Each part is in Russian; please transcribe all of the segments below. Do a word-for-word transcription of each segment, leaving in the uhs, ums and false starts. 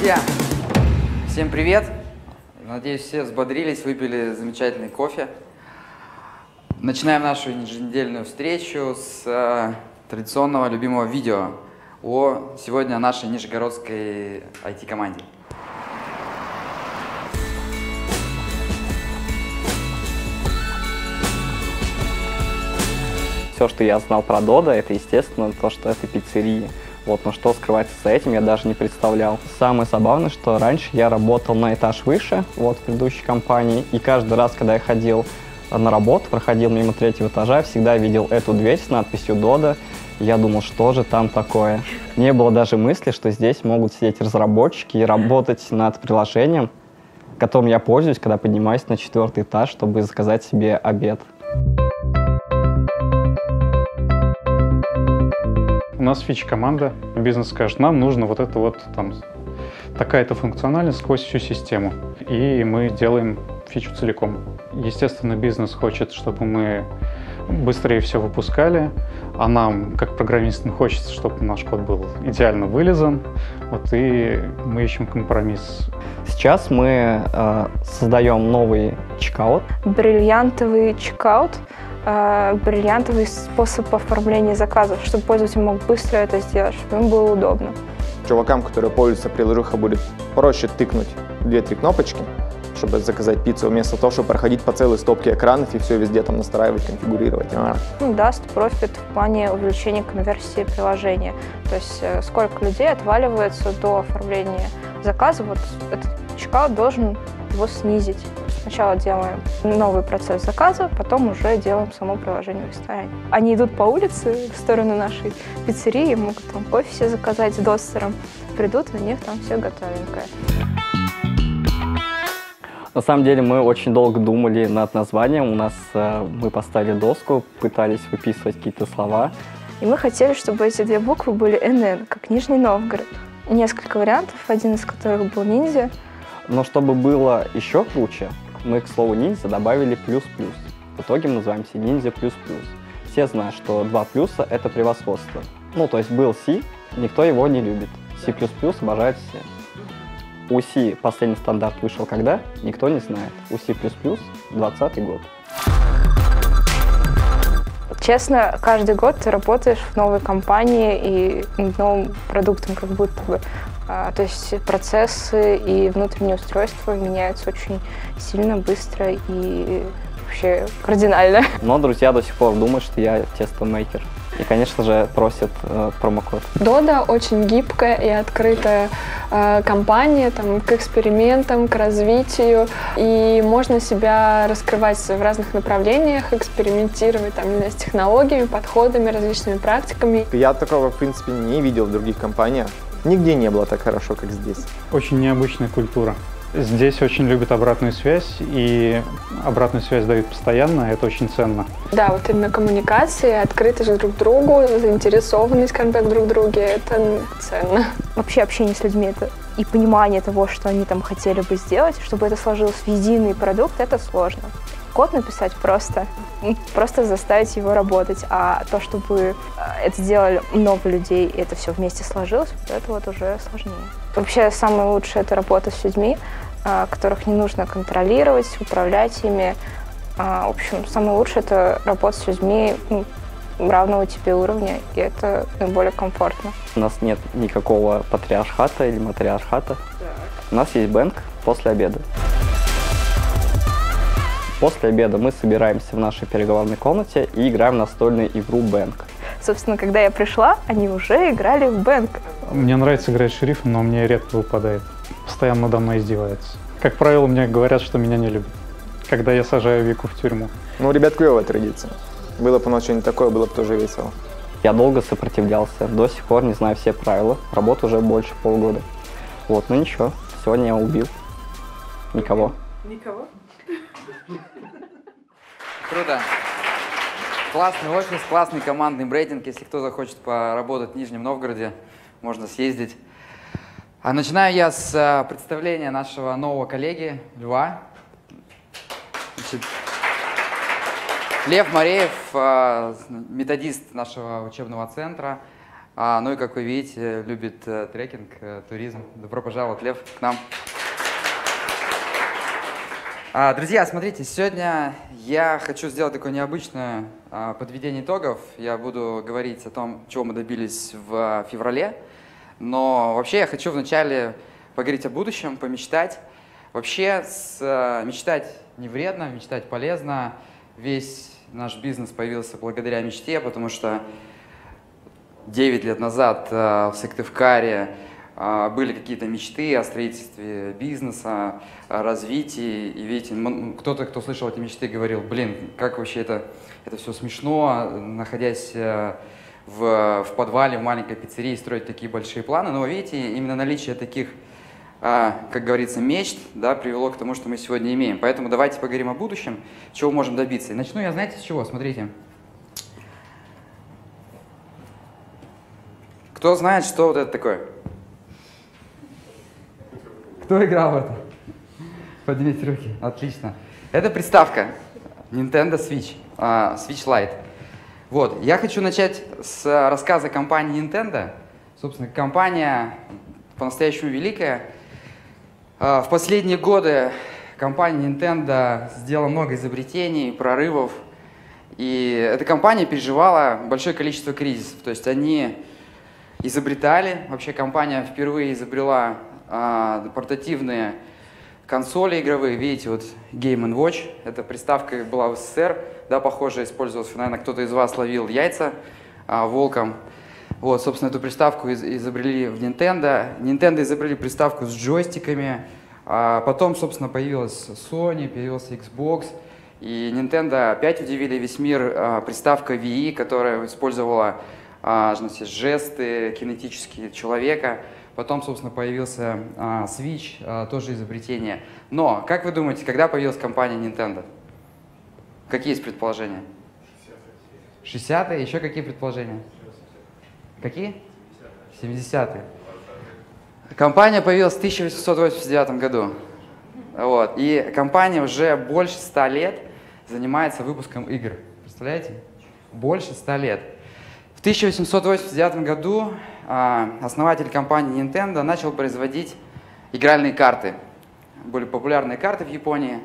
Друзья, всем привет! Надеюсь, все взбодрились, выпили замечательный кофе. Начинаем нашу еженедельную встречу с э, традиционного любимого видео о сегодня нашей нижегородской ай ти-команде. Все, что я знал про Dodo, это, естественно, то, что это пиццерии. Вот, но что скрывается за этим, я даже не представлял. Самое забавное, что раньше я работал на этаж выше, вот, в предыдущей компании, и каждый раз, когда я ходил на работу, проходил мимо третьего этажа, всегда видел эту дверь с надписью Dodo. Я думал, что же там такое. Не было даже мысли, что здесь могут сидеть разработчики и работать над приложением, которым я пользуюсь, когда поднимаюсь на четвертый этаж, чтобы заказать себе обед. У нас фич-команда, бизнес скажет, нам нужно вот это вот там такая-то функциональность сквозь всю систему. И мы делаем фичу целиком. Естественно, бизнес хочет, чтобы мы быстрее все выпускали, а нам, как программистам, хочется, чтобы наш код был идеально вылизан. Вот и мы ищем компромисс. Сейчас мы э, создаем новый чекаут. Бриллиантовый чекаут. Бриллиантовый способ оформления заказов, чтобы пользователь мог быстро это сделать, чтобы ему было удобно. Чувакам, которые пользуются приложухой, будет проще тыкнуть две-три кнопочки, чтобы заказать пиццу, вместо того, чтобы проходить по целой стопке экранов и все везде там настраивать, конфигурировать. А. Ну, даст профит в плане увеличения конверсии приложения. То есть сколько людей отваливается до оформления заказа, вот этот чекаут должен его снизить. Сначала делаем новый процесс заказа, потом уже делаем само приложение в ресторане. Они идут по улице в сторону нашей пиццерии, могут там кофе себе заказать с достером, придут, у них там все готовенькое. На самом деле мы очень долго думали над названием. У нас э, мы поставили доску, пытались выписывать какие-то слова. И мы хотели, чтобы эти две буквы были эн эн, как Нижний Новгород. Несколько вариантов, один из которых был ниндзя. Но чтобы было еще круче, мы к слову ниндзя добавили плюс-плюс. В итоге мы называемся ниндзя плюс-плюс. Все знают, что два плюса — это превосходство. Ну, то есть был C, никто его не любит. C++ обожают все. У C последний стандарт вышел когда? Никто не знает. У C++ двадцатый год. Честно, каждый год ты работаешь в новой компании и над новым продуктом, как будто бы. А, то есть процессы и внутреннее устройство меняются очень сильно, быстро и вообще кардинально. Но друзья до сих пор думают, что я тестомейкер. И, конечно же, просят э, промокод. Dodo очень гибкая и открытая э, компания там, к экспериментам, к развитию. И можно себя раскрывать в разных направлениях, экспериментировать там, с технологиями, подходами, различными практиками. Я такого, в принципе, не видел в других компаниях. Нигде не было так хорошо, как здесь. Очень необычная культура. Здесь очень любят обратную связь, и обратную связь дают постоянно, это очень ценно. Да, вот именно коммуникация, открытость друг к другу, заинтересованность, скажем так, друг в друге, это ценно. Вообще общение с людьми это и понимание того, что они там хотели бы сделать, чтобы это сложилось в единый продукт, это сложно. Код написать просто, просто заставить его работать, а то, чтобы это сделали много людей, и это все вместе сложилось, вот это вот уже сложнее. Вообще самое лучшее — это работа с людьми, которых не нужно контролировать, управлять ими. В общем, самое лучшее — это работа с людьми равного тебе уровня, и это наиболее комфортно. У нас нет никакого патриархата или матриархата. У нас есть бэнк после обеда. После обеда мы собираемся в нашей переговорной комнате и играем в настольную игру Бэнк. Собственно, когда я пришла, они уже играли в Бэнк. Мне нравится играть шерифом, но мне редко выпадает. Постоянно надо мной издевается. Как правило, мне говорят, что меня не любят, когда я сажаю Вику в тюрьму. Ну, у ребят клевая традиция. Было бы у нас что-нибудь такое, было бы тоже весело. Я долго сопротивлялся, до сих пор не знаю все правила. Работа уже больше полгода. Вот, ну ничего, сегодня я убил. Никого. Никого? Круто. Классный офис, классный командный брейдинг. Если кто захочет поработать в Нижнем Новгороде, можно съездить. А начинаю я с а, представления нашего нового коллеги Льва. Значит, Лев Мареев, а, методист нашего учебного центра. А, ну и, как вы видите, любит э, трекинг, э, туризм. Добро пожаловать, Лев, к нам. А, друзья, смотрите, сегодня я хочу сделать такое необычное а, подведение итогов. Я буду говорить о том, чего мы добились в феврале. Но вообще я хочу вначале поговорить о будущем, помечтать. Вообще с, а, мечтать не вредно, мечтать полезно. Весь наш бизнес появился благодаря мечте, потому что девять лет назад э, в Сыктывкаре э, были какие-то мечты о строительстве бизнеса, о развитии. И видите, кто-то, кто слышал эти мечты, говорил, блин, как вообще это, это все смешно, находясь э, в, в подвале, в маленькой пиццерии, строить такие большие планы. Но видите, именно наличие таких, э, как говорится, мечт, да, привело к тому, что мы сегодня имеем. Поэтому давайте поговорим о будущем, чего можем добиться. И начну я, знаете, с чего? Смотрите. Кто знает, что вот это такое? Кто играл в это? Поднимите руки. Отлично. Это приставка Nintendo Switch, uh, Switch Lite. Вот. Я хочу начать с рассказа компании Nintendo. Собственно, компания по-настоящему великая. Uh, в последние годы компания Nintendo сделала много изобретений, прорывов. И эта компания переживала большое количество кризисов. То есть они изобретали. Вообще компания впервые изобрела а, портативные консоли игровые. Видите, вот Game энд Watch. Эта приставка была в СССР. Да, похоже, использовалась. Наверное, кто-то из вас ловил яйца а, волком. Вот, собственно, эту приставку из изобрели в Nintendo. Nintendo изобрели приставку с джойстиками. А потом, собственно, появилась Sony, появился Xbox. И Nintendo опять удивили весь мир а, приставка Wii, которая использовала А, значит, жесты кинетические человека. Потом, собственно, появился а, Switch, а, тоже изобретение. Но, как вы думаете, когда появилась компания Nintendo? Какие есть предположения? шестидесятые. Еще какие предположения? Какие? семидесятые. Компания появилась в тысяча восемьсот восемьдесят девятом году. Вот. И компания уже больше ста лет занимается выпуском игр. Представляете? Больше ста лет. В тысяча восемьсот восемьдесят девятом году а, основатель компании Nintendo начал производить игральные карты. Были популярные карты в Японии.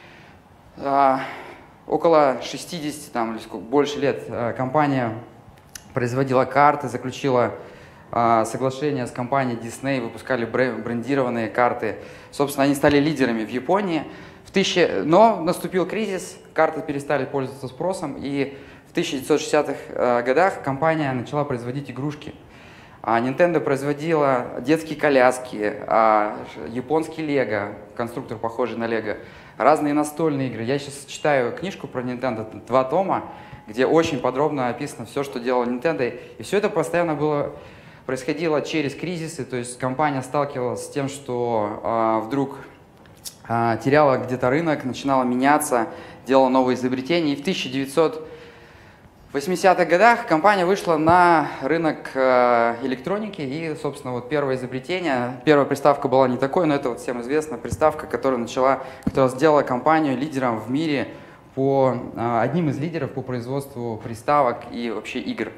А, около шестидесяти, там, или сколько, больше лет а, компания производила карты, заключила а, соглашение с компанией Disney, выпускали брендированные карты. Собственно, они стали лидерами в Японии. В тысяча... Но наступил кризис, карты перестали пользоваться спросом, и в тысяча девятьсот шестидесятых э, годах компания начала производить игрушки. А Nintendo производила детские коляски, а японский Лего, конструктор похожий на Лего, разные настольные игры. Я сейчас читаю книжку про Nintendo, два тома, где очень подробно описано все, что делала Nintendo. И все это постоянно было, происходило через кризисы, то есть компания сталкивалась с тем, что э, вдруг э, теряла где-то рынок, начинала меняться, делала новые изобретения. И в тысяча девятьсот восьмидесятых годах компания вышла на рынок э, электроники, и, собственно, вот первое изобретение, первая приставка была не такой, но это вот всем известная приставка, которая начала, которая сделала компанию лидером в мире, по, э, одним из лидеров по производству приставок и вообще игр.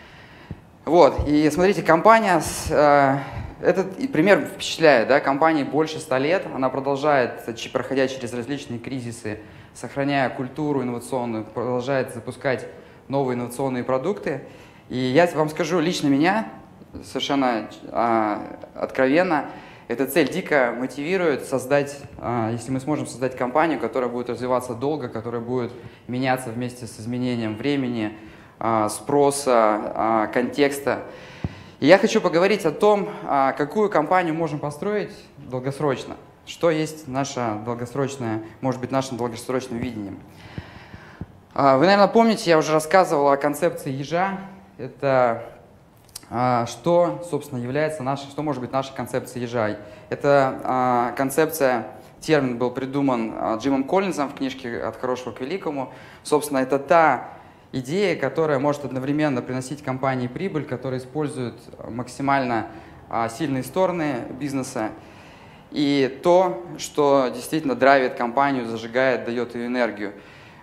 Вот, и смотрите, компания, э, этот пример впечатляет, да, компании больше ста лет, она продолжает, проходя через различные кризисы, сохраняя культуру инновационную, продолжает запускать новые инновационные продукты. И я вам скажу, лично меня, совершенно а, откровенно, эта цель дико мотивирует создать, а, если мы сможем создать компанию, которая будет развиваться долго, которая будет меняться вместе с изменением времени, а, спроса, а, контекста. И я хочу поговорить о том, а, какую компанию можем построить долгосрочно, что есть наше долгосрочное, может быть, нашим долгосрочным видением. Вы, наверное, помните, я уже рассказывал о концепции ежа. Это а, что, собственно, является нашей, что может быть нашей концепцией ежа. Это а, концепция, термин был придуман а, Джимом Коллинзом в книжке «От хорошего к великому». Собственно, это та идея, которая может одновременно приносить компании прибыль, которая использует максимально а, сильные стороны бизнеса, и то, что действительно драйвит компанию, зажигает, дает ее энергию.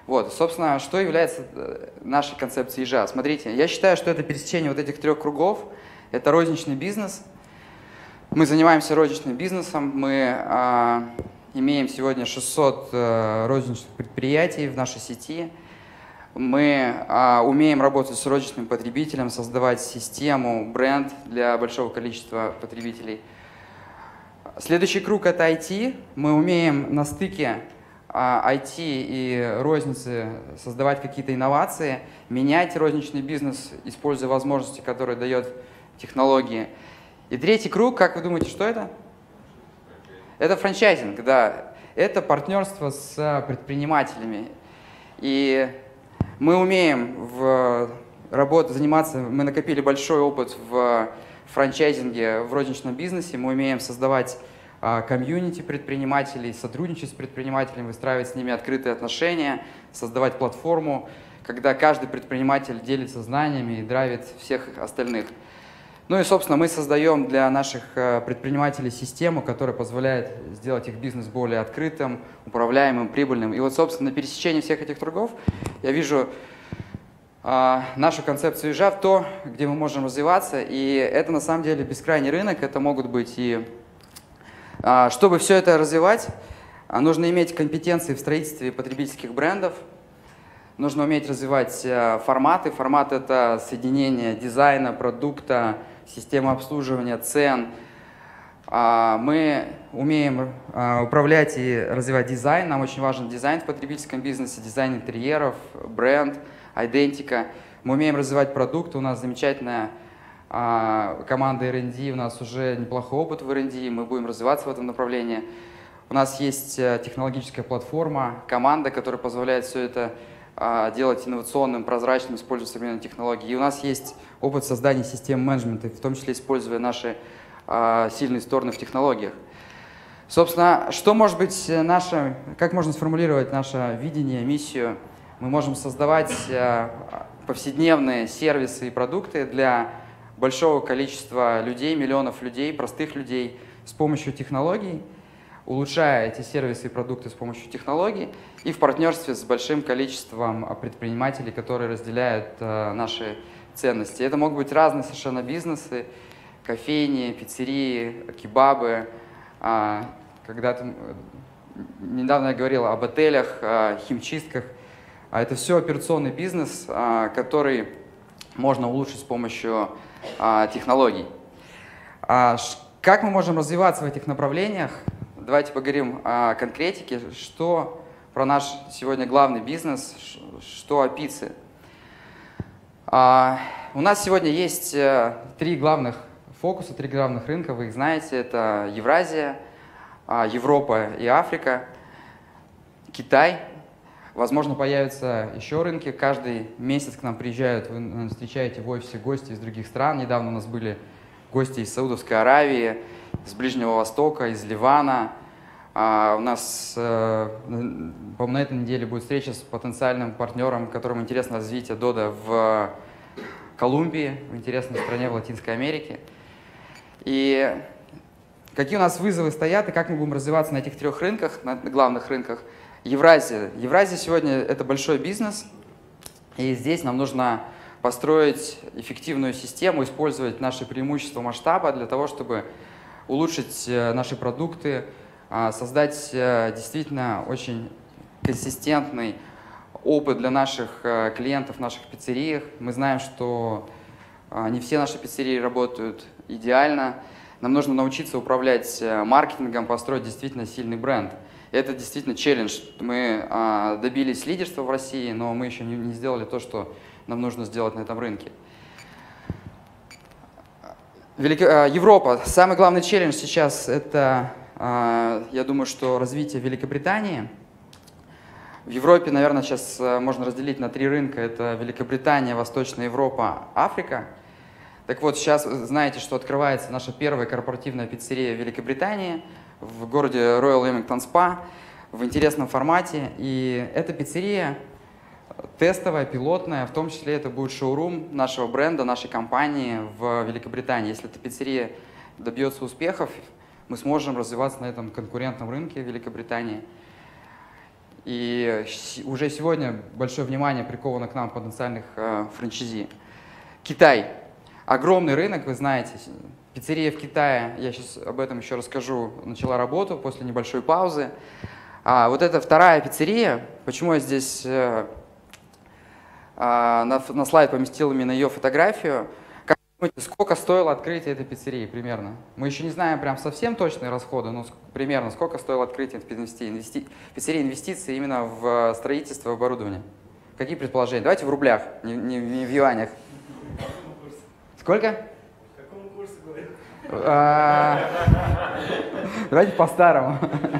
Вот, собственно, что является нашей концепцией ежа? Смотрите, я считаю, что это пересечение вот этих трех кругов. Это розничный бизнес. Мы занимаемся розничным бизнесом. Мы а, имеем сегодня шестьсот а, розничных предприятий в нашей сети. Мы а, умеем работать с розничным потребителем, создавать систему, бренд для большого количества потребителей. Следующий круг – это ай ти. Мы умеем на стыке ай ти и розницы создавать какие-то инновации, менять розничный бизнес, используя возможности, которые дает технологии. И третий круг, как вы думаете, что это? Это франчайзинг, да. Это партнерство с предпринимателями. И мы умеем в работе заниматься, мы накопили большой опыт в франчайзинге, в розничном бизнесе, мы умеем создавать комьюнити предпринимателей, сотрудничать с предпринимателями, выстраивать с ними открытые отношения, создавать платформу, когда каждый предприниматель делится знаниями и драйвит всех остальных. Ну и, собственно, мы создаем для наших предпринимателей систему, которая позволяет сделать их бизнес более открытым, управляемым, прибыльным. И вот, собственно, на пересечении всех этих кругов я вижу а, нашу концепцию ежа в то, где мы можем развиваться. И это, на самом деле, бескрайний рынок, это могут быть и... Чтобы все это развивать, нужно иметь компетенции в строительстве потребительских брендов, нужно уметь развивать форматы. Формат – это соединение дизайна, продукта, системы обслуживания, цен. Мы умеем управлять и развивать дизайн. Нам очень важен дизайн в потребительском бизнесе, дизайн интерьеров, бренд, идентика. Мы умеем развивать продукты. У нас замечательная команда эр энд ди, у нас уже неплохой опыт в эр энд ди, мы будем развиваться в этом направлении. У нас есть технологическая платформа, команда, которая позволяет все это делать инновационным, прозрачным, используя современные технологии. И у нас есть опыт создания систем менеджмента, в том числе используя наши сильные стороны в технологиях. Собственно, что может быть наше, как можно сформулировать наше видение, миссию? Мы можем создавать повседневные сервисы и продукты для большого количества людей, миллионов людей, простых людей с помощью технологий, улучшая эти сервисы и продукты с помощью технологий и в партнерстве с большим количеством предпринимателей, которые разделяют э, наши ценности. Это могут быть разные совершенно бизнесы, кофейни, пиццерии, кебабы. Э, когда-то недавно я говорил об отелях, э, химчистках. А это все операционный бизнес, э, который можно улучшить с помощью технологий. Как мы можем развиваться в этих направлениях? Давайте поговорим о конкретике. Что про наш сегодня главный бизнес, что о пицце. У нас сегодня есть три главных фокуса, три главных рынка, вы их знаете. Это Евразия, Европа и Африка, Китай. Возможно, появятся еще рынки. Каждый месяц к нам приезжают, вы наверное, встречаете в офисе гости из других стран. Недавно у нас были гости из Саудовской Аравии, из Ближнего Востока, из Ливана. А у нас, по-моему, на этой неделе будет встреча с потенциальным партнером, которому интересно развитие Дода в Колумбии, в интересной стране в Латинской Америке. И какие у нас вызовы стоят и как мы будем развиваться на этих трех рынках, на главных рынках? Евразия. Евразия сегодня – это большой бизнес, и здесь нам нужно построить эффективную систему, использовать наши преимущества масштаба для того, чтобы улучшить наши продукты, создать действительно очень консистентный опыт для наших клиентов в наших пиццериях. Мы знаем, что не все наши пиццерии работают идеально. Нам нужно научиться управлять маркетингом, построить действительно сильный бренд. Это действительно челлендж. Мы а, добились лидерства в России, но мы еще не, не сделали то, что нам нужно сделать на этом рынке. Велик... а, Европа. Самый главный челлендж сейчас – это, а, я думаю, что развитие Великобритании. В Европе, наверное, сейчас можно разделить на три рынка. Это Великобритания, Восточная Европа, Африка. Так вот, сейчас знаете, что открывается наша первая корпоративная пиццерия в Великобритании, в городе Royal Leamington Spa, в интересном формате. И эта пиццерия тестовая, пилотная, в том числе это будет шоурум нашего бренда, нашей компании в Великобритании. Если эта пиццерия добьется успехов, мы сможем развиваться на этом конкурентном рынке Великобритании. И уже сегодня большое внимание приковано к нам потенциальных э, франчайзи. Китай. Огромный рынок, вы знаете. Пиццерия в Китае, я сейчас об этом еще расскажу, начала работу после небольшой паузы. А вот это вторая пиццерия. Почему я здесь э, э, на, на слайд поместил именно ее фотографию? Как думаете, сколько стоило открытие этой пиццерии примерно? Мы еще не знаем прям совсем точные расходы, но примерно сколько стоило открытие инвести... пиццерии, инвестиции именно в строительство и оборудование? Какие предположения? Давайте в рублях, не, не, не в юанях. Сколько? К какому курсу говорил? А, давайте по-старому.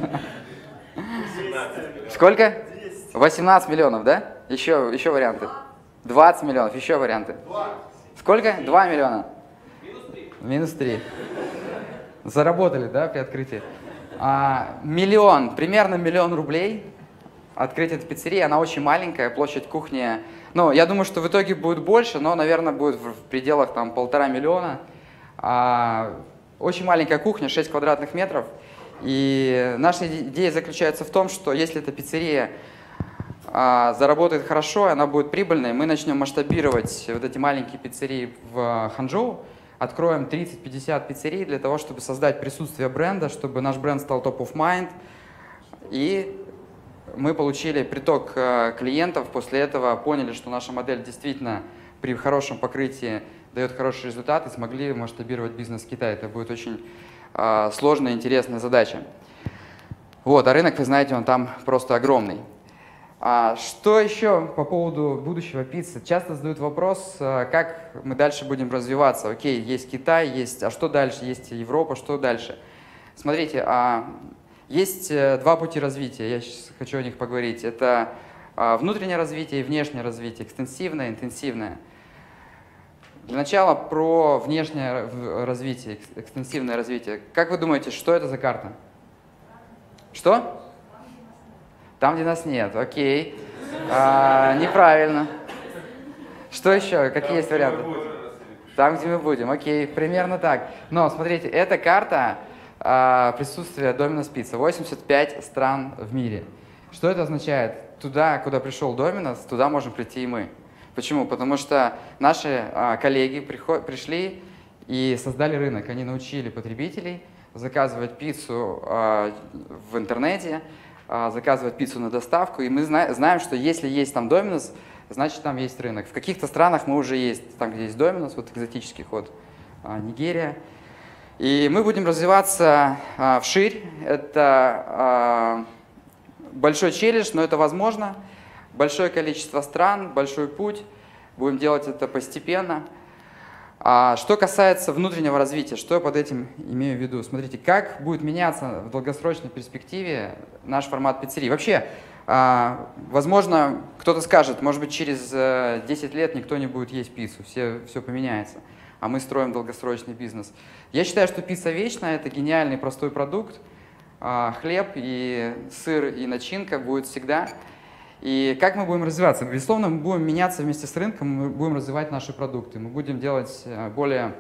Сколько? восемнадцать миллионов, да? Еще, еще варианты. двадцать миллионов, еще варианты. Сколько? два миллиона. Минус три. Минус три. Заработали, да, при открытии? А, миллион, примерно миллион рублей. Открытие этой пиццерии, она очень маленькая, площадь кухни. Ну, я думаю, что в итоге будет больше, но, наверное, будет в пределах там полтора миллиона. А, очень маленькая кухня, шесть квадратных метров. И наша идея заключается в том, что если эта пиццерия а, заработает хорошо, она будет прибыльной, мы начнем масштабировать вот эти маленькие пиццерии в Ханчжоу, откроем тридцать-пятьдесят пиццерий для того, чтобы создать присутствие бренда, чтобы наш бренд стал top of mind. И мы получили приток клиентов, после этого поняли, что наша модель действительно при хорошем покрытии дает хороший результат, и смогли масштабировать бизнес в Китае. Это будет очень э, сложная и интересная задача. Вот, а рынок, вы знаете, он там просто огромный. А что еще по поводу будущего пиццы? Часто задают вопрос, как мы дальше будем развиваться. Окей, есть Китай, есть, а что дальше? Есть Европа, что дальше? Смотрите, а есть два пути развития, я сейчас хочу о них поговорить. Это внутреннее развитие и внешнее развитие, экстенсивное, интенсивное. Для начала про внешнее развитие, экстенсивное развитие. Как вы думаете, что это за карта? Что? Там, где нас нет. Окей. А, неправильно. Что еще? Какие есть варианты? Там, где мы будем. Окей, примерно так. Но смотрите, эта карта а, присутствия Domino's Pizza. восемьдесят пять стран в мире. Что это означает? Туда, куда пришел Domino's, туда можем прийти и мы. Почему? Потому что наши а, коллеги приход, пришли и создали рынок. Они научили потребителей заказывать пиццу а, в интернете, а, заказывать пиццу на доставку. И мы зна знаем, что если есть там Domino's, значит там есть рынок. В каких-то странах мы уже есть, там где есть Domino's, вот экзотических, вот а, Нигерия. И мы будем развиваться а, вширь. Это а, большой челлендж, но это возможно. Большое количество стран, большой путь. Будем делать это постепенно. А что касается внутреннего развития, что я под этим имею в виду? Смотрите, как будет меняться в долгосрочной перспективе наш формат пиццерии. Вообще, а, возможно, кто-то скажет, может быть, через десять лет никто не будет есть пиццу, все, все поменяется, а мы строим долгосрочный бизнес. Я считаю, что пицца вечная – это гениальный простой продукт. А, хлеб и сыр и начинка будет всегда. И как мы будем развиваться? Безусловно, мы будем меняться вместе с рынком, мы будем развивать наши продукты. Мы будем делать более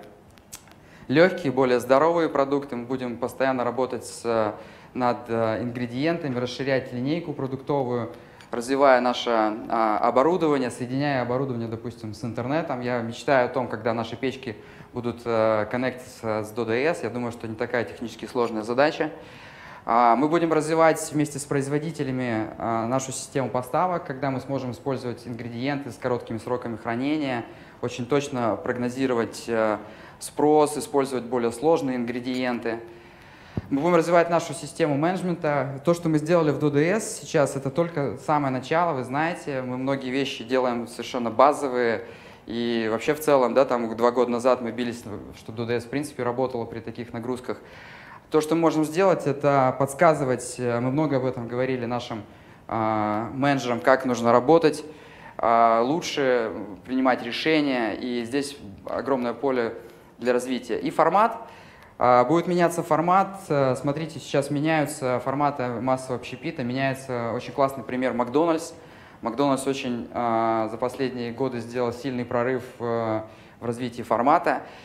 легкие, более здоровые продукты, мы будем постоянно работать с, над ингредиентами, расширять линейку продуктовую, развивая наше а, оборудование, соединяя оборудование, допустим, с интернетом. Я мечтаю о том, когда наши печки будут а, коннектиться с ди ди эс. Я думаю, что не такая технически сложная задача. Мы будем развивать вместе с производителями нашу систему поставок, когда мы сможем использовать ингредиенты с короткими сроками хранения, очень точно прогнозировать спрос, использовать более сложные ингредиенты. Мы будем развивать нашу систему менеджмента. То, что мы сделали в ди ди эс сейчас, это только самое начало, вы знаете. Мы многие вещи делаем совершенно базовые. И вообще в целом, да, там два года назад мы бились, что ди ди эс в принципе работало при таких нагрузках. То, что мы можем сделать, это подсказывать, мы много об этом говорили нашим э, менеджерам, как нужно работать, э, лучше принимать решения, и здесь огромное поле для развития. И формат, э, будет меняться формат, э, смотрите, сейчас меняются форматы массового общепита, меняется очень классный пример Макдональдс. Макдональдс очень э, за последние годы сделал сильный прорыв э, в развитии формата.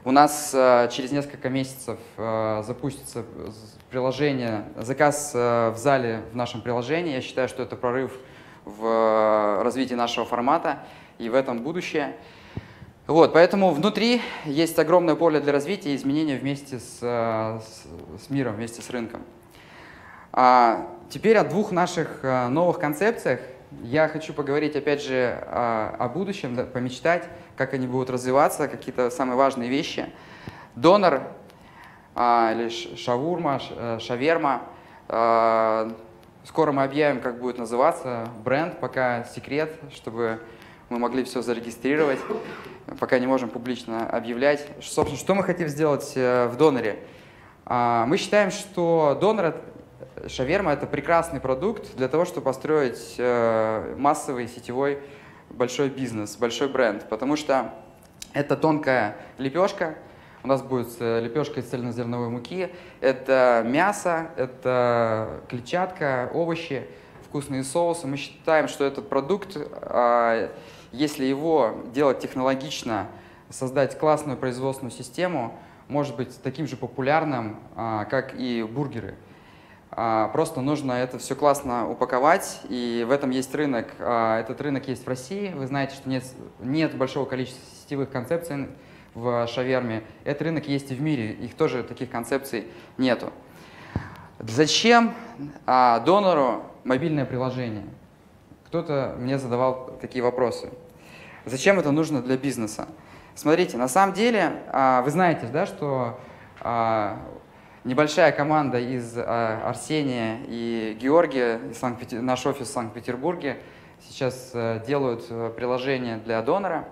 У нас э, через несколько месяцев э, запустится приложение, заказ э, в зале в нашем приложении. Я считаю, что это прорыв в э, развитии нашего формата и в этом будущее. Вот, поэтому внутри есть огромное поле для развития и изменения вместе с, с, с миром, вместе с рынком. А теперь о двух наших а, новых концепциях. Я хочу поговорить, опять же, о, о будущем, да, помечтать, как они будут развиваться, какие-то самые важные вещи. Донор а, или шавурма, шаверма. А, скоро мы объявим, как будет называться бренд, пока секрет, чтобы мы могли все зарегистрировать. Пока не можем публично объявлять. Собственно, что мы хотим сделать в доноре? Мы считаем, что донор, шаверма, это прекрасный продукт для того, чтобы построить массовый сетевой большой бизнес, большой бренд, потому что это тонкая лепешка. У нас будет лепешка из цельнозерновой муки, это мясо, это клетчатка, овощи, вкусные соусы. Мы считаем, что этот продукт, если его делать технологично, создать классную производственную систему, может быть таким же популярным, как и бургеры. Просто нужно это все классно упаковать, и в этом есть рынок. Этот рынок есть в России. Вы знаете, что нет, нет большого количества сетевых концепций в шаверме. Этот рынок есть и в мире, их тоже таких концепций нету. Зачем донору мобильное приложение? Кто-то мне задавал такие вопросы. Зачем это нужно для бизнеса? Смотрите, на самом деле, вы знаете, да, что небольшая команда из Арсения и Георгия, из Санкт-Петер... наш офис в Санкт-Петербурге, сейчас делают приложение для донора.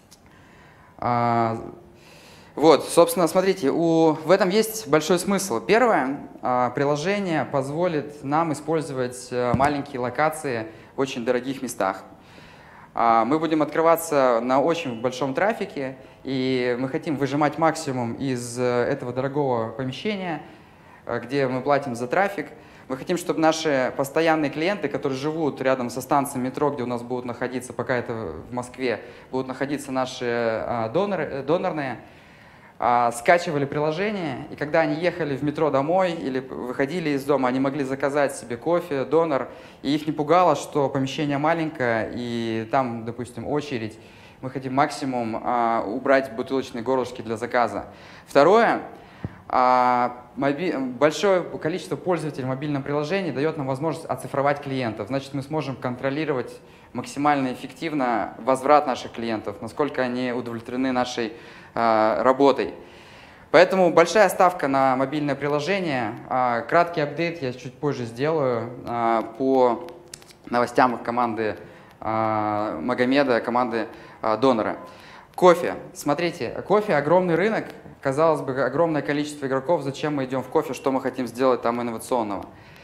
Вот, собственно, смотрите, у... в этом есть большой смысл. Первое, приложение позволит нам использовать маленькие локации в очень дорогих местах. Мы будем открываться на очень большом трафике, и мы хотим выжимать максимум из этого дорогого помещения, где мы платим за трафик. Мы хотим, чтобы наши постоянные клиенты, которые живут рядом со станцией метро, где у нас будут находиться, пока это в Москве, будут находиться наши доноры, донорные, скачивали приложение, и когда они ехали в метро домой или выходили из дома, они могли заказать себе кофе, донор, и их не пугало, что помещение маленькое, и там, допустим, очередь. Мы хотим максимум а, убрать бутылочные горлышки для заказа. Второе, а, моби... большое количество пользователей мобильного приложения дает нам возможность оцифровать клиентов. Значит, мы сможем контролировать максимально эффективно возврат наших клиентов, насколько они удовлетворены нашей работой. Поэтому большая ставка на мобильное приложение. Краткий апдейт я чуть позже сделаю по новостям команды Магомеда, команды донора. Кофе. Смотрите, кофе — огромный рынок. Казалось бы, огромное количество игроков. Зачем мы идем в кофе? Что мы хотим сделать там инновационного?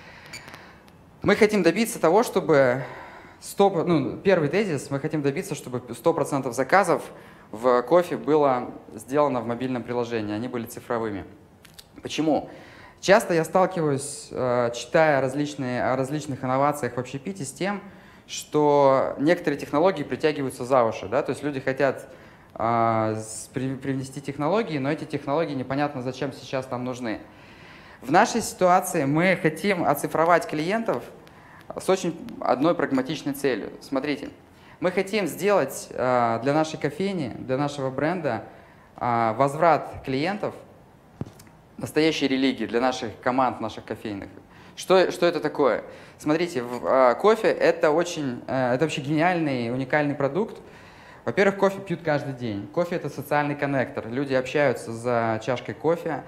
Мы хотим добиться того, чтобы сто, ну, первый тезис, мы хотим добиться, чтобы сто процентов заказов в кофе было сделано в мобильном приложении, они были цифровыми. Почему? Часто я сталкиваюсь, читая различные, о различных инновациях в общепите, с тем, что некоторые технологии притягиваются за уши. Да? То есть люди хотят э, привнести технологии, но эти технологии непонятно зачем сейчас там нужны. В нашей ситуации мы хотим оцифровать клиентов с очень одной прагматичной целью. Смотрите. Мы хотим сделать э, для нашей кофейни, для нашего бренда э, возврат клиентов настоящей религии для наших команд, наших кофейных. Что, что это такое? Смотрите, в, э, кофе это очень, э, это вообще гениальный, уникальный продукт. Во-первых, кофе пьют каждый день. Кофе — это социальный коннектор. Люди общаются за чашкой кофе.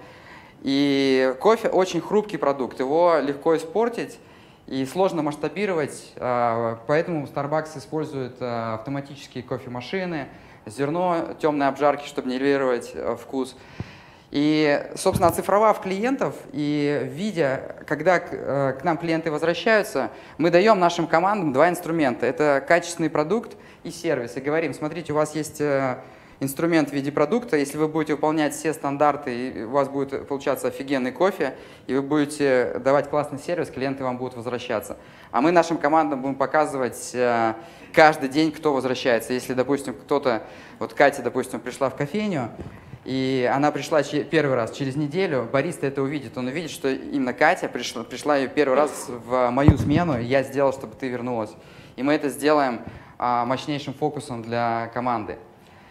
И кофе очень хрупкий продукт, его легко испортить. И сложно масштабировать, поэтому Starbucks использует автоматические кофемашины, зерно, темные обжарки, чтобы нивелировать вкус. И, собственно, оцифровав клиентов и видя, когда к нам клиенты возвращаются, мы даем нашим командам два инструмента. Это качественный продукт и сервис. И говорим, смотрите, у вас есть инструмент в виде продукта, если вы будете выполнять все стандарты, и у вас будет получаться офигенный кофе, и вы будете давать классный сервис, клиенты вам будут возвращаться. А мы нашим командам будем показывать каждый день, кто возвращается. Если, допустим, кто-то, вот Катя, допустим, пришла в кофейню, И она пришла первый раз через неделю, бариста это увидит, он увидит, что именно Катя пришла, пришла ее первый раз в мою смену, и я сделал, чтобы ты вернулась. И мы это сделаем а, мощнейшим фокусом для команды.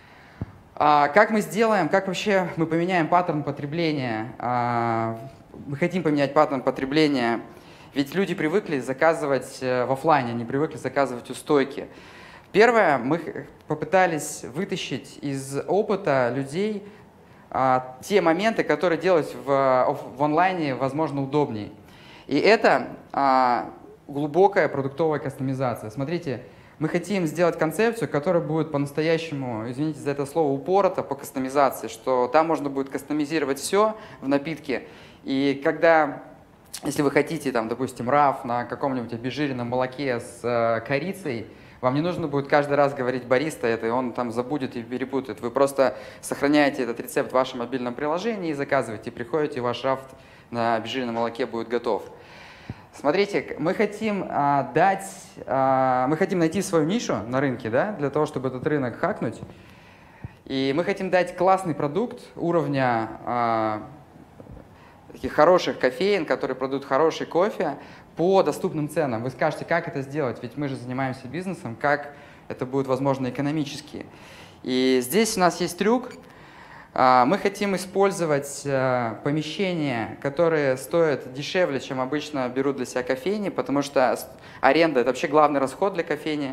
А, как мы сделаем, как вообще мы поменяем паттерн потребления? А, мы хотим поменять паттерн потребления, ведь люди привыкли заказывать в офлайне, они привыкли заказывать у стойки. Первое, мы попытались вытащить из опыта людей а, те моменты, которые делать в, в онлайне, возможно, удобнее. И это а, глубокая продуктовая кастомизация. Смотрите, мы хотим сделать концепцию, которая будет по-настоящему, извините за это слово, упорото по кастомизации, что там можно будет кастомизировать все в напитке. И когда, если вы хотите, там, допустим, раф на каком-нибудь обезжиренном молоке с э, корицей, вам не нужно будет каждый раз говорить бариста это, и он там забудет и перепутает. Вы просто сохраняете этот рецепт в вашем мобильном приложении и заказываете, и приходите, и ваш раф на обезжиренном молоке будет готов. Смотрите, мы хотим а, дать, а, мы хотим найти свою нишу на рынке, да, для того, чтобы этот рынок хакнуть. И мы хотим дать классный продукт уровня а, таких хороших кофеин, которые продают хороший кофе, по доступным ценам. Вы скажете, как это сделать, ведь мы же занимаемся бизнесом, как это будет возможно экономически. И здесь у нас есть трюк. Мы хотим использовать помещения, которые стоят дешевле, чем обычно берут для себя кофейни, потому что аренда – это вообще главный расход для кофейни.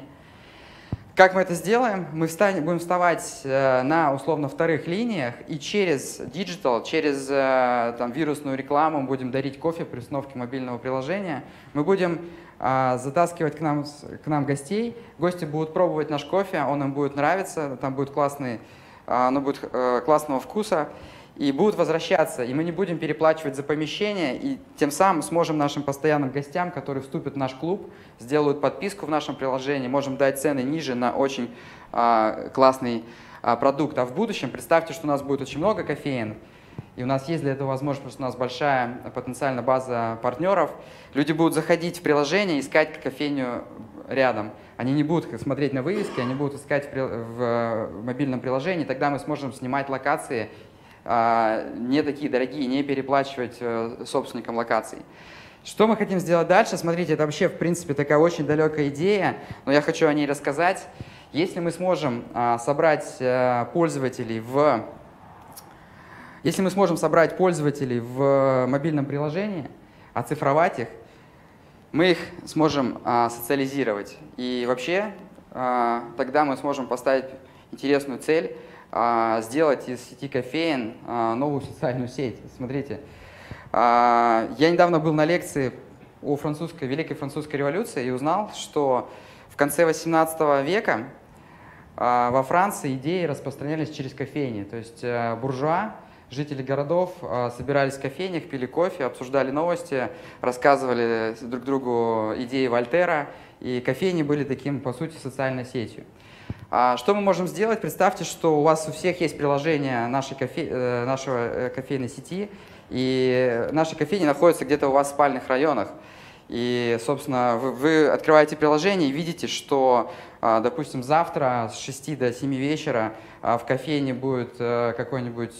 Как мы это сделаем? Мы встанем, будем вставать на условно вторых линиях и через диджитал, через там, вирусную рекламу будем дарить кофе при установке мобильного приложения. Мы будем а, затаскивать к нам, к нам гостей. Гости будут пробовать наш кофе, он им будет нравиться, там будет классный, оно будет а, классного вкуса. И будут возвращаться, и мы не будем переплачивать за помещение, и тем самым сможем нашим постоянным гостям, которые вступят в наш клуб, сделают подписку в нашем приложении, можем дать цены ниже на очень а, классный а, продукт. А в будущем представьте, что у нас будет очень много кофеин, и у нас есть для этого возможность, потому что у нас большая потенциальная база партнеров. Люди будут заходить в приложение, искать кофейню рядом. Они не будут смотреть на вывески, они будут искать в, в, в мобильном приложении, тогда мы сможем снимать локации, не такие дорогие, не переплачивать собственникам локаций. Что мы хотим сделать дальше? Смотрите, это вообще, в принципе, такая очень далекая идея, но я хочу о ней рассказать. Если мы сможем собрать пользователей в... Если мы сможем собрать пользователей в мобильном приложении, оцифровать их, мы их сможем социализировать. И вообще, тогда мы сможем поставить интересную цель, сделать из сети кофеин новую социальную сеть. Смотрите, я недавно был на лекции о французской, Великой Французской революции и узнал, что в конце восемнадцатого века во Франции идеи распространялись через кофейни. То есть буржуа, жители городов собирались в кофейнях, пили кофе, обсуждали новости, рассказывали друг другу идеи Вольтера, и кофейни были таким, по сути, социальной сетью. Что мы можем сделать? Представьте, что у вас у всех есть приложение нашей, кофе... нашего кофейной сети, и наши кофейни находятся где-то у вас в спальных районах. И, собственно, вы, вы открываете приложение и видите, что, допустим, завтра с шести до семи вечера в кофейне будет какой-нибудь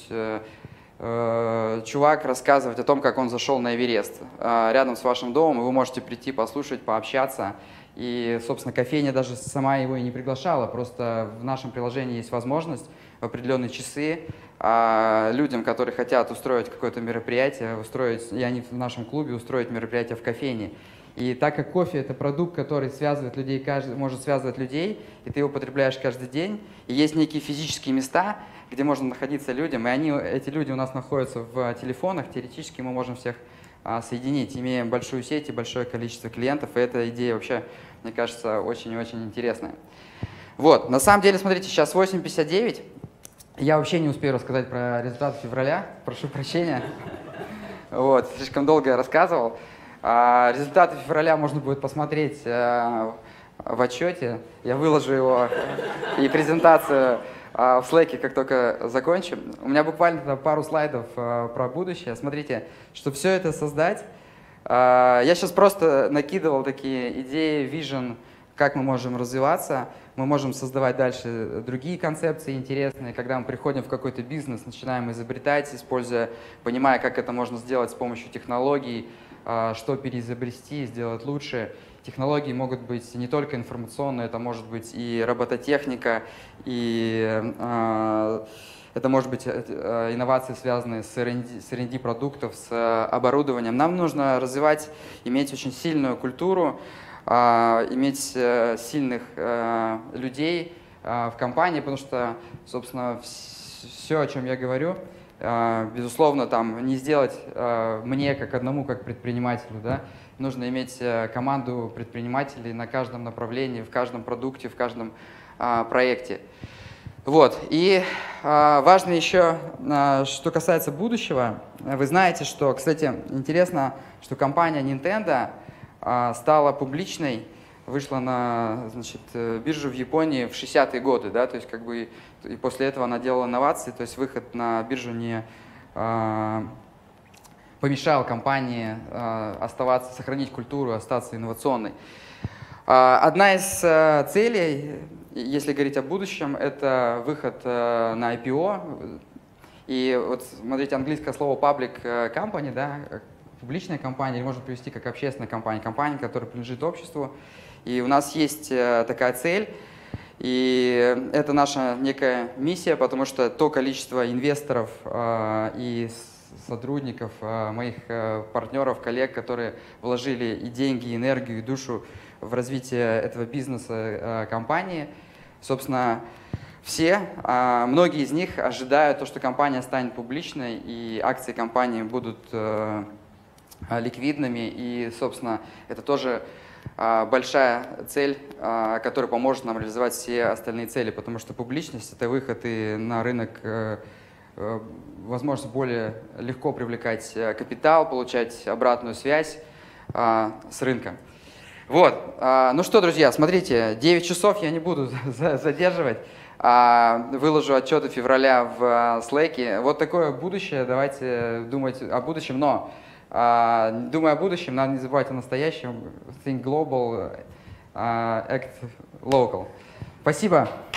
чувак рассказывать о том, как он зашел на Эверест рядом с вашим домом, и вы можете прийти, послушать, пообщаться. И, собственно, кофейня даже сама его и не приглашала, просто в нашем приложении есть возможность в определенные часы а, людям, которые хотят устроить какое-то мероприятие, устроить, и они в нашем клубе устроить мероприятие в кофейне. И так как кофе – это продукт, который связывает людей, каждый, может связывать людей, и ты его потребляешь каждый день, и есть некие физические места, где можно находиться людям, и они, эти люди у нас находятся в телефонах, теоретически мы можем всех соединить, имея большую сеть и большое количество клиентов, и эта идея вообще, мне кажется, очень и очень интересная. Вот, на самом деле, смотрите, сейчас восемь пятьдесят девять, я вообще не успею рассказать про результаты февраля, прошу прощения, вот, слишком долго я рассказывал. Результаты февраля можно будет посмотреть в отчете, я выложу его и презентацию в Slack, как только закончим. У меня буквально пару слайдов про будущее. Смотрите, чтобы все это создать, я сейчас просто накидывал такие идеи, вижен, как мы можем развиваться, мы можем создавать дальше другие концепции интересные, когда мы приходим в какой-то бизнес, начинаем изобретать, используя, понимая, как это можно сделать с помощью технологий, что переизобрести, сделать лучше. Технологии могут быть не только информационные, это может быть и робототехника, и это может быть инновации, связанные с эр энд ди, с эр энд ди продуктов, с оборудованием. Нам нужно развивать, иметь очень сильную культуру, иметь сильных людей в компании, потому что, собственно, все, о чем я говорю, безусловно, там не сделать мне как одному, как предпринимателю, да, нужно иметь команду предпринимателей на каждом направлении, в каждом продукте, в каждом проекте. Вот. И важно еще, что касается будущего, вы знаете, что, кстати, интересно, что компания Nintendo стала публичной, вышла на, значит, биржу в Японии в шестидесятые годы, да, то есть как бы и после этого она делала инновации, то есть выход на биржу не а, помешал компании а, оставаться, сохранить культуру, остаться инновационной. А, одна из а, целей, если говорить о будущем, это выход а, на ай пи о. И вот смотрите, английское слово public company, да, публичная компания, или можно привести как общественная компания, компания, которая принадлежит обществу. И у нас есть такая цель, и это наша некая миссия, потому что то количество инвесторов и сотрудников, моих партнеров, коллег, которые вложили и деньги, и энергию, и душу в развитие этого бизнеса компании, собственно, все, многие из них ожидают то, что компания станет публичной, и акции компании будут ликвидными, и, собственно, это тоже большая цель, которая поможет нам реализовать все остальные цели, потому что публичность – это выход и на рынок, возможность более легко привлекать капитал, получать обратную связь с рынком. Вот. Ну что, друзья, смотрите, девять часов я не буду задерживать. Выложу отчеты февраля в Slack. Вот такое будущее, давайте думать о будущем, но думая о будущем, надо не забывать о настоящем. Think global, act local. Спасибо.